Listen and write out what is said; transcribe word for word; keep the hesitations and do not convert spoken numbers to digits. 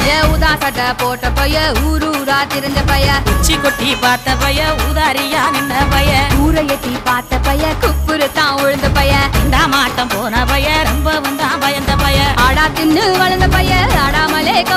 பைய ஊதா சட்டை போட்ட பைய ஊரூரா திரிஞ்ச பைய உச்சி கொட்டி பார்த்த பைய ஊதாரியா நின்ன பைய ஊரை எட்டி பார்த்த பைய குப்புரு தான் உழுந்த பைய இந்த மாட்டம் போன பைய ரொம்ப வந்தா பயந்த பைய ஆடா தின்னு வளர்ந்த பைய ஆடாமலே